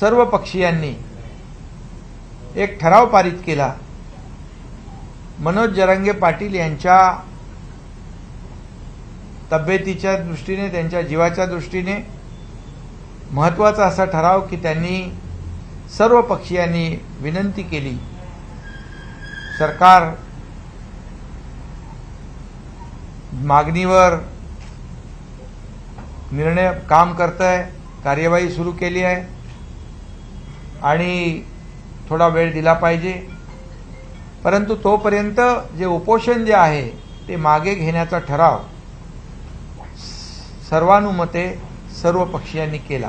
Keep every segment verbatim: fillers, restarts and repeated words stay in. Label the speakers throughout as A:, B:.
A: सर्व पक्षीयांनी एक ठराव पारित केला। मनोज जरांगे पाटील यांच्या तब्येतीच्या दृष्टीने, त्यांच्या जीवाच्या दृष्टीने महत्त्वाचा असा ठराव की त्यांनी सर्व पक्षीयांनी विनंती केली, सरकार मागणीवर निर्णय काम करत आहे, कार्यवाही सुरू केली आहे आणि थोडा वेळ दिला पाहिजे, परंतु तोपर्यंत जे उपोषण जे आहे ते मागे घेण्याचा ठराव सर्वानुमते सर्व पक्षीयांनी केला।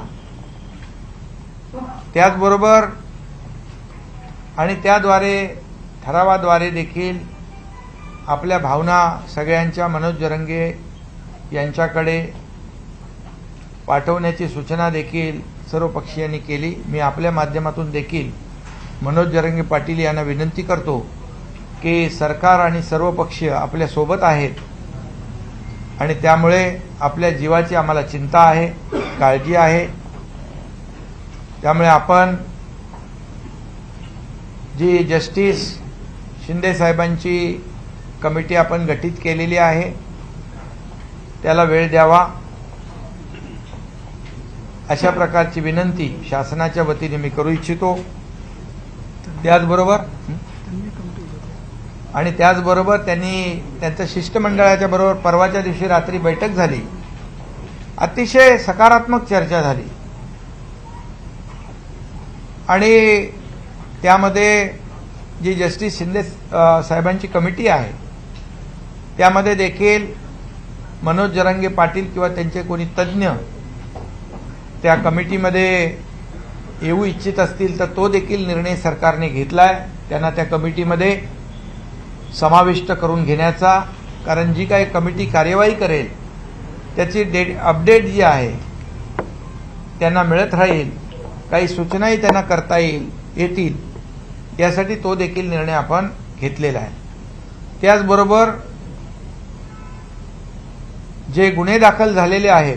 A: त्याचबरोबर आणि त्याद्वारे ठरावाद्वारे देखील आपल्या भावना सगळ्यांच्या मनोज जरांगे यांच्याकडे पाठवण्याची सूचना देखील सर्व पक्षीयांनी केली। मी आपल्या माध्यमातून देखील मनोज जरांगे पाटील यांना विनंती करतो की सरकार आणि सर्व पक्ष आपल्या सोबत आहेत आणि त्यामुळे आपल्या जीवाची आम्हाला चिंता आहे, काळजी आहे। त्यामुळे आपण जी जस्टिस शिंदे साहेबांची कमिटी आपण गठीत केलेली आहे त्याला वेळ द्यावा, अशा प्रकारची विनंती शासनाच्या वतीने मी करू इच्छितो। त्याचबरोबर आणि त्याचबरोबर त्यांनी त्यांच्या शिष्टमंडळाच्या बरोबर परवाच्या दिवशी रात्री बैठक झाली, अतिशय सकारात्मक चर्चा झाली आणि त्यामध्ये जी जस्टिस शिंदे साहेबांची कमिटी आहे त्यामध्ये देखील मनोज जरांगे पाटील किंवा त्यांचे कोणी तज्ज्ञ त्या कमिटीमध्ये येऊ इच्छित असतील तर तो देखील निर्णय सरकारने घेतलाय, त्यांना त्या कमिटीमध्ये समाविष्ट करून घेण्याचा। कारण जी काही कमिटी कार्यवाही करेल त्याची डेट अपडेट जी आहे त्यांना मिळत राहील, काही सूचनाही त्यांना करता येईल येतील, यासाठी तो देखील निर्णय आपण घेतलेला आहे। त्याचबरोबर जे गुन्हे दाखल झालेले आहेत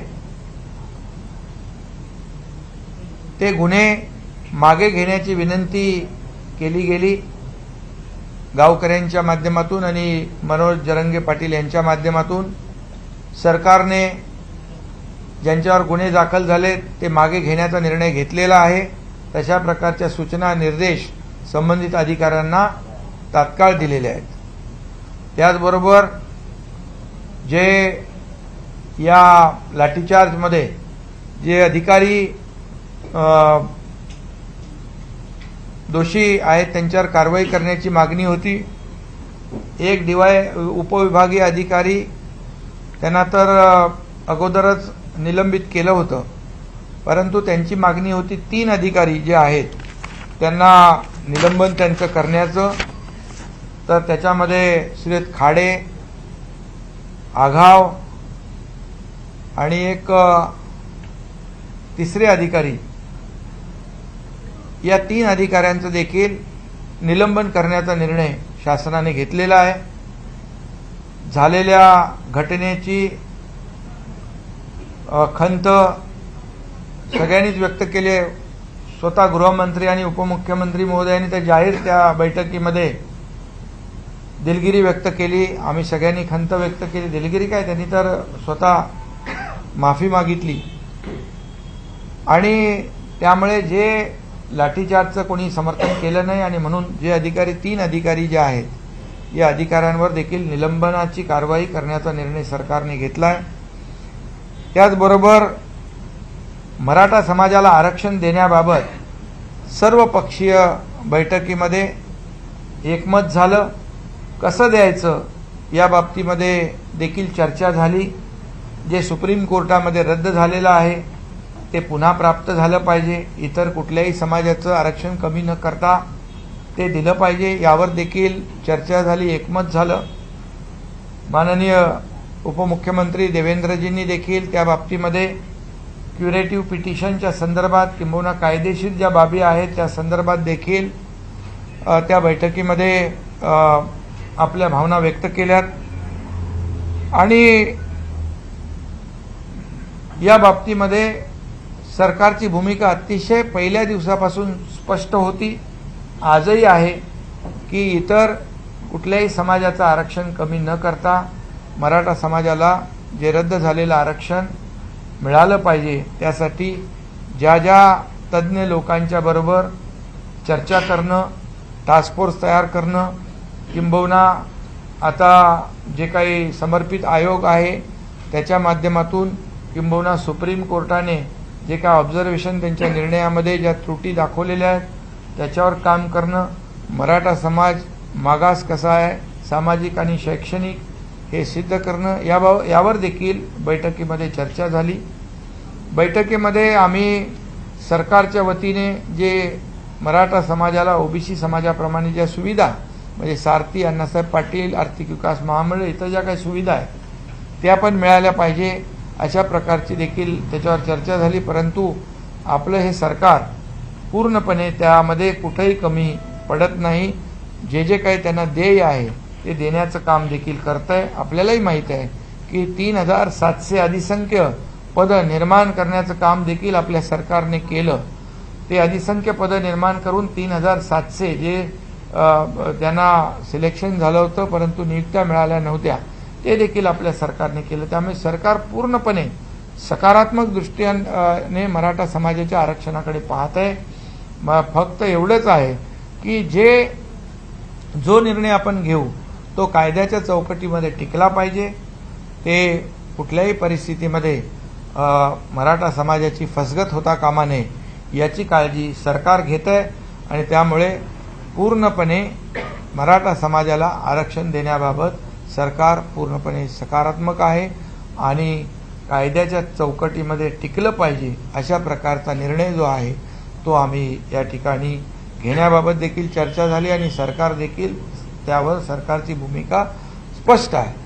A: ते गुन्हे मागे घेण्याची विनंती केली गेली गावकऱ्यांच्या माध्यमातून आणि मनोज जरांगे पाटील यांच्या माध्यमातून। सरकारने ज्यांच्यावर गुन्हे दाखल झाले ते मागे घेण्याचा निर्णय घेतलेला आहे, तशा प्रकारच्या सूचना निर्देश संबंधित अधिकाऱ्यांना तात्काळ दिलेले आहेत। त्याचबरोबर जे या लाठीचार्जमध्ये जे अधिकारी दोषी आहेत त्यांच्यावर कारवाई करण्याची मागणी होती। एक डीवाय उपविभागीय अधिकारी त्यांना तर अगोदरच निलंबित केलं होतं, परंतु त्यांची मागणी होती तीन अधिकारी जे आहेत त्यांना निलंबन त्यांचं करण्याचं। तर त्याच्यामध्ये श्रीयुत खाडे, आघाव आणि एक तिसरे अधिकारी, या तीन अधिकाऱ्यांचं देखील निलंबन करण्याचा निर्णय शासनाने घेतलेला आहे। झालेल्या घटनेची खंत सगळ्यांनीच व्यक्त केली आहे। स्वतः गृहमंत्री आणि उपमुख्यमंत्री महोदयांनी तर जाहीर त्या बैठकीमध्ये दिलगिरी व्यक्त केली, आम्ही सगळ्यांनी खंत व्यक्त केली। दिलगिरी काय, त्यांनी तर स्वतः माफी मागितली आणि त्यामुळे जे लाठीचार्जचं कोणी समर्थन केलं नाही आणि म्हणून जे अधिकारी तीन अधिकारी जे आहेत या अधिकाऱ्यांवर देखील निलंबनाची कारवाई करण्याचा निर्णय सरकारने घेतला आहे। त्याचबरोबर मराठा समाजाला आरक्षण देण्याबाबत सर्व पक्षीय बैठकीमध्ये एकमत झालं, कसं द्यायचं या बाबतीमध्ये देखील चर्चा झाली। जे सुप्रीम कोर्टामध्ये रद्द झालेलं आहे ते पुन्हा प्राप्त झालं पाहिजे, इतर कुठल्याही समाजाचं आरक्षण कमी न करता ते दिलं पाहिजे, यावर देखील चर्चा झाली, एकमत झालं। माननीय उपमुख्यमंत्री देवेंद्रजींनी देखील त्या बाबतीमध्ये क्युरेटिव्ह पिटिशनच्या संदर्भात किंबहुना कायदेशीर ज्या बाबी आहेत त्या संदर्भात देखील त्या बैठकीमध्ये आपल्या भावना व्यक्त केल्यात आणि या बाबतीमध्ये सरकारची भूमिका अतिशय पहिल्या दिवसापासून स्पष्ट होती, आजही आहे, की इतर कुठल्याही समाजाचं आरक्षण कमी न करता मराठा समाजाला जे रद्द झालेलं आरक्षण मिळालं पाहिजे, त्यासाठी ज्या ज्या तज्ज्ञ लोकांच्या बरोबर चर्चा करणं, टास्क फोर्स तयार करणं, किंबहुना आता जे काही समर्पित आयोग आहे त्याच्या माध्यमातून, किंबहुना सुप्रीम कोर्टाने जे काय ऑब्झर्वेशन त्यांच्या निर्णयामध्ये ज्या त्रुटी दाखवलेल्या आहेत त्याच्यावर काम करणं, मराठा समाज मागास कसा आहे सामाजिक आणि शैक्षणिक हे सिद्ध करणं, याबाब यावर देखील बैठकीमध्ये चर्चा झाली। बैठकीमध्ये आम्ही सरकारच्या वतीने जे मराठा समाजाला ओबीसी समाजाप्रमाणे ज्या सुविधा म्हणजे सारथी, अण्णासाहेब पाटील, आर्थिक विकास महामंडळ इतर ज्या काही सुविधा आहेत त्या पण मिळाल्या पाहिजे अशा प्रकारची देखील त्याच्यावर चर्चा झाली। परंतु आपलं हे सरकार पूर्णपणे त्यामध्ये कुठेही कमी पडत नाही, जे जे काही त्यांना ध्येय आहे ते देण्याचं काम देखील करत आहे। आपल्यालाही माहीत आहे की तीन हजार सातशे अधिसंख्य पद निर्माण करण्याचं काम देखील आपल्या सरकारने केलं। ते अधिसंख्य पद निर्माण करून तीन हजार सातशे जे त्यांना सिलेक्शन झालं होतं परंतु नियुक्त्या मिळाल्या नव्हत्या ते देखील आपल्या सरकारने केलं। त्यामुळे सरकार पूर्णपणे सकारात्मक दृष्टीने मराठा समाजाच्या आरक्षणाकडे पाहत आहे। फक्त एवढंच आहे की जे जो निर्णय आपण घेऊ तो कायद्याच्या चौकटीमध्ये टिकला पाहिजे, ते कुठल्याही परिस्थितीमध्ये मराठा समाजाची फसगत होता कामा नये याची काळजी सरकार घेत आहे आणि त्यामुळे पूर्णपणे मराठा समाजाला आरक्षण देण्याबाबत सरकार पूर्णपणे सकारात्मक आहे आणि कायद्याच्या चौकटीमध्ये टिकलं पाहिजे अशा प्रकारचा निर्णय जो आहे तो आम्ही या ठिकाणी घेण्याबाबत देखील चर्चा झाली आणि सरकार देखील त्यावर सरकारची भूमिका स्पष्ट आहे।